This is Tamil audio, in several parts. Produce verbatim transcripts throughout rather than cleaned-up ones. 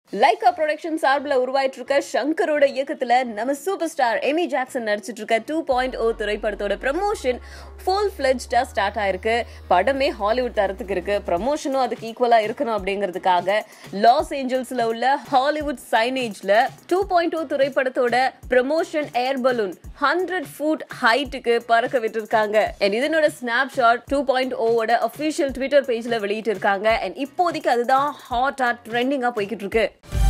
Lyca Productions சார்பில் உருவாயிட்டு இருக்க ஷங்கரோட இயக்கத்துல நம்ம சூப்பர் ஸ்டார் எமி ஜாக்சன் நடிச்சிட்டு இருக்க டூ பாயிண்ட் ஓ திரைப்படத்தோட ப்ரமோஷன் ஃபுல் ஃபிளெஜ்டா ஸ்டார்ட் ஆயிருக்கு. படமே ஹாலிவுட் தரத்துக்கு இருக்கு. ப்ரமோஷனும் அதுக்கு ஈக்குவலா இருக்கணும் அப்படிங்கிறதுக்காக லாஸ் ஏஞ்சல்ஸ்ல உள்ள ஹாலிவுட் சைனேஜ்ல டூ பாயிண்ட் ஓ திரைப்படத்தோட promotion air balloon hundred foot ஹைட்டுக்கு பறக்க விட்டுருக்காங்க. அண்ட் இதனோட ஸ்னாப் ஷாட் டூ பாயிண்ட் ஓட அஃபிஷியல் ட்விட்டர் பேஜ்ல வெளியிட்டு இருக்காங்க. அண்ட் இப்போதைக்கு அதுதான் ஹாட்டா ட்ரெண்டிங்கா போய்கிட்டு இருக்கு.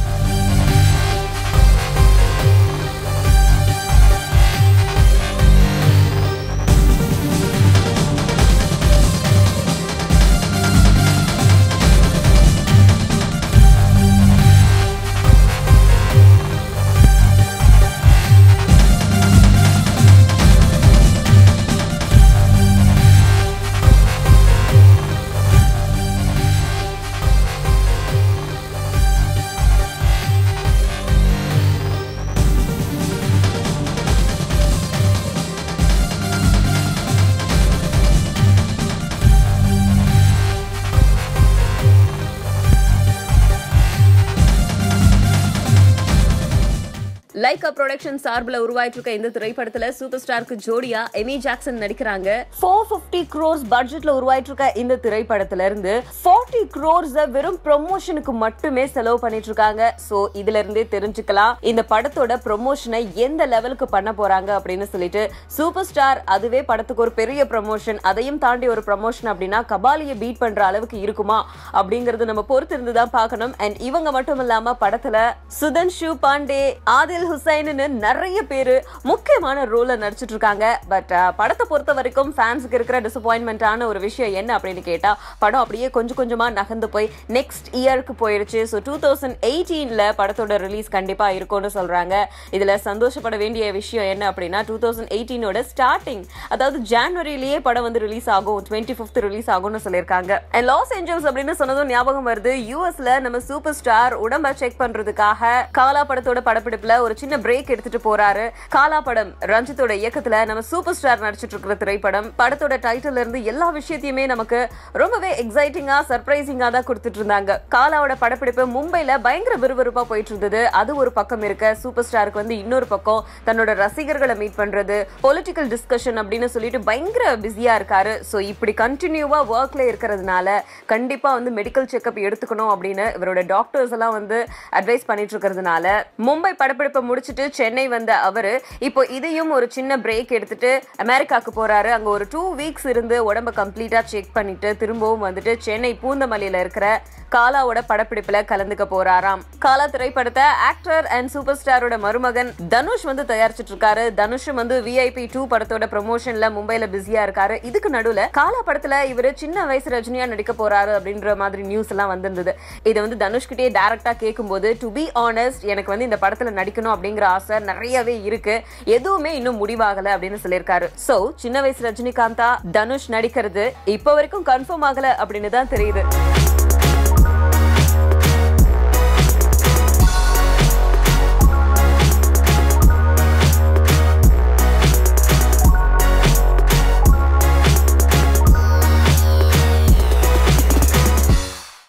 Lyca Productions சார்பில் உருவாயிட்டு இருக்க இந்த திரைப்படத்துல சூப்பர் ஸ்டாருக்கு ஜோடியா எமி ஜாக்சன் நடிக்கிறாங்க. four fifty crores பட்ஜெட்ல உருவாயிட்டு இருக்க இந்த திரைப்படத்துல இருந்து forty crores வெறும் ப்ரமோஷனுக்கு மட்டுமே செலவு பண்ணிட்டு இருக்காங்க. சோ இதுல இருந்தே தெரிஞ்சுக்கலாம் இந்த படத்தோட ப்ரமோஷனை எந்த லெவலுக்கு பண்ண போறாங்க அப்படின்னு சொல்லிட்டு. சூப்பர் ஸ்டார் அதுவே படத்துக்கு ஒரு பெரிய ப்ரமோஷன், அதையும் தாண்டி ஒரு ப்ரமோஷன் அப்படின்னா கபாலியை பீட் பண்ற அளவுக்கு இருக்குமா அப்படிங்கறது நம்ம பொறுத்து இருந்துதான் பார்க்கணும். அண்ட் இவங்க மட்டும் இல்லாம படத்துல சுதன்ஷு பாண்டே, ஆதில் ஹுசைன்னு நிறைய பேரு முக்கியமான ரோல்ல நடிச்சிட்டு இருக்காங்க. பட் படத்தை பொறுத்த வரைக்கும் ஃபேன்ஸுக்கு இருக்கிற டிசப்பாயின்மெண்டான ஒரு விஷயம் என்ன அப்படின்னு கேட்டா, படம் அப்படியே கொஞ்சம் கொஞ்சமா நகர்ந்து போய் நெக்ஸ்ட் இயருக்கு போயிருச்சு. ஸோ டூ தௌசண்ட் எயிட்டீன்ல படத்தோட ரிலீஸ் கண்டிப்பா இருக்கும்னு சொல்றாங்க. இதுல சந்தோஷப்பட வேண்டிய விஷயம் என்ன அப்படின்னா, டூ தௌசண்ட் எயிட்டீனோட ஸ்டார்டிங், அதாவது ஜனவரியிலேயே படம் வந்து ரிலீஸ் ஆகும், டுவெண்ட்டி ஃபிஃப்த் ரிலீஸ் ஆகும்னு சொல்லியிருக்காங்க. அண்ட் லாஸ் ஏஞ்சல்ஸ் அப்படின்னு சொன்னதும் ஞாபகம் வருது. யூஎஸ்ல நம்ம சூப்பர் ஸ்டார் உடம்ப செக் பண்றதுக்காக காலா படத்தோட படப்பிடிப்புல ஒரு சின்ன பிரேக் எடுத்துட்டு போறாரு. காலா படம் ரஞ்சித்தோட இயக்கத்துல நம்ம சூப்பர் ஸ்டார் நடிச்சிட்டு இருக்கிற திரைப்படம். படத்தோட டைட்டில் இருந்து எல்லா விஷயத்தையுமே நமக்கு ரொம்பவே எக்ஸைட்டிங்கா சர்ப்ரைசிங்கா தான் கொடுத்துட்டு இருந்தாங்க. காலாவோட படப்பிடிப்பு மும்பைல பயங்கர விறுவிறுப்பா போயிட்டு இருந்தது. அது ஒரு பக்கம் இருக்க, சூப்பர் ஸ்டாருக்கு வந்து இன்னொரு பக்கம் தன்னோட ரசிகர்களை மீட் பண்றது, பொலிட்டிக்கல் டிஸ்கஷன் அப்படின்னு சொல்லிட்டு பயங்கர பிஸியா இருக்காரு. சோ இப்படி கண்டினியூவா ஒர்க்ல இருக்கிறதுனால கண்டிப்பா வந்து மெடிக்கல் செக்அப் எடுத்துக்கணும் அப்படின்னு இவரோட டாக்டர்ஸ் எல்லாம் வந்து அட்வைஸ் பண்ணிட்டு இருக்கிறதுனால மும்பை படப்பிடிப்பை முடிச்சிட்டு சென்னை வந்த அவரு இப்போ இதையும் ஒரு சின்ன பிரேக் எடுத்துட்டு அமெரிக்காக்கு போறாரு. அங்க ஒரு டூ வீக்ஸ் இருந்து உடம்ப கம்ப்ளீட்டா செக் பண்ணிட்டு திரும்பவும் வந்துட்டு சென்னை பூந்தமல்லியில இருக்கிற காலாவோட படப்பிடிப்புல கலந்துக்க போறாராம். காலா திரைப்படத்தை ஆக்டர் அண்ட் சூப்பர் ஸ்டாரோட மருமகன் தனுஷ் வந்து தயாரிச்சிட்டு இருக்காரு. தனுஷும் வந்து விஐபி டூ படத்தோட ப்ரமோஷன்ல மும்பைல பிஸியா இருக்காரு. இதுக்கு நடுவுல காலா படத்துல இவரு சின்ன வயசு ரஜினியா நடிக்க போறாரு அப்படின்ற மாதிரி நியூஸ் எல்லாம் வந்திருந்தது. இதை வந்து தனுஷ்கிட்டே டைரக்டா கேட்கும் போது, டு பி ஆனஸ்ட், எனக்கு வந்து இந்த படத்துல நடிக்கணும் அப்படிங்கிற ஆசை நிறையவே இருக்கு, எதுவுமே இன்னும் முடிவாகல அப்படின்னு சொல்லியிருக்காரு. சோ சின்ன வயசு ரஜினிகாந்தா தனுஷ் நடிக்கிறது இப்ப வரைக்கும் கன்ஃபார்ம் ஆகல அப்படின்னு தான் தெரியுது.